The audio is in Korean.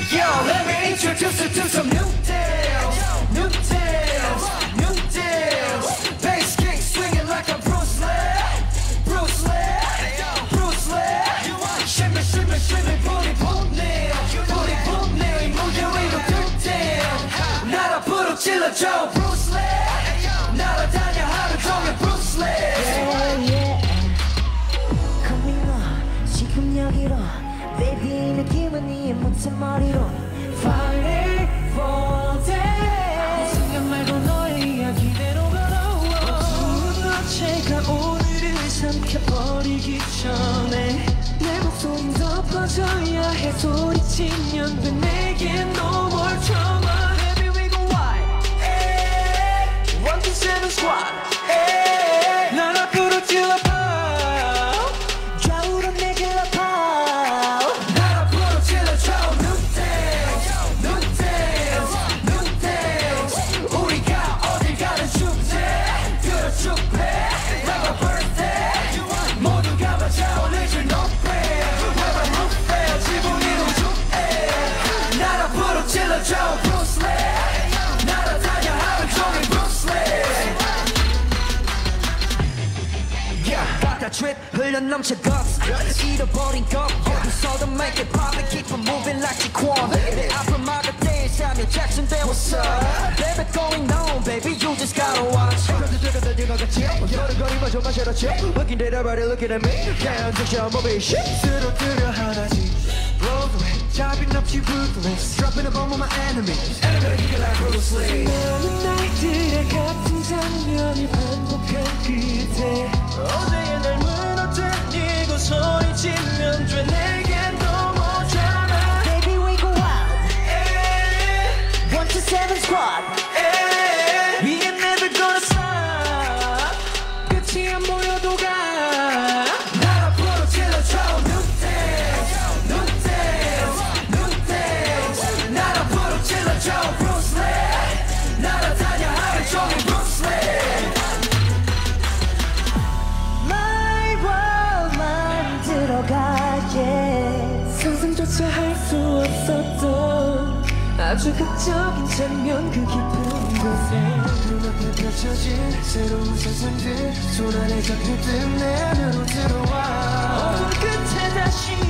Yo, let me introduce you to some new dance, new dance, new dance. Bass kick swinging like a Bruce Lee, Bruce Lee, Bruce Lee. Shimmy, shimmy, shimmy, booty boom now, booty boom now. 이 무대 위로 new dance. 나라 부르질러줘 Bruce Lee. 날아다녀 하루 종일 Bruce Lee. Yeah, yeah. Coming on, 지금 여기로. Baby 느낌은 네 멋진 머리로 Falling for that 순간 말고 너의 이야기대로 걸어와 어두운 너체가 오늘을 삼켜버리기 전에 내 목소리 더 퍼져야 해 소리치면 돼 내겐 no more trauma Baby we go wild 127 squad 난 앞으로 찔러봐 좌우로 내게 아파 Trip 흘려 넘쳐 guts 잃어버린 것 어디서든 make it pop and keep it moving like 지권 내 앞을 막을 때 사면 Jackson there what's up Baby going on baby you just gotta watch 여름거리마저 마셔라쳐 Looking at everybody looking at me Can't just show my baby shit 쓰러뜨려 하나씩 Broadway 잡이 넘치 ruthless Dropping a bomb on my enemies Everybody looking like Bruce Lee 수많은 날들의 같은 장면이 반복한 그때 어제의 날 무너뜨리고 소리치면 돼 내겐 no more drama Baby we go wild 127 squad We ain't never gonna stop 끝이 안 보여도 가 날 앞으로 찔러줘 New dance New dance New dance 날 앞으로 찔러줘 Bruce Lee 날아다녀 하루 종일 Bruce Lee My world 만들어가 yeah 상상조차 할 수 없었던 아주 극적인 장면 그 깊은 곳에 눈앞에 펼쳐진 새로운 세상들 손 안에 잡힐 듯 내 안으로 들어와 어둠 끝에 다시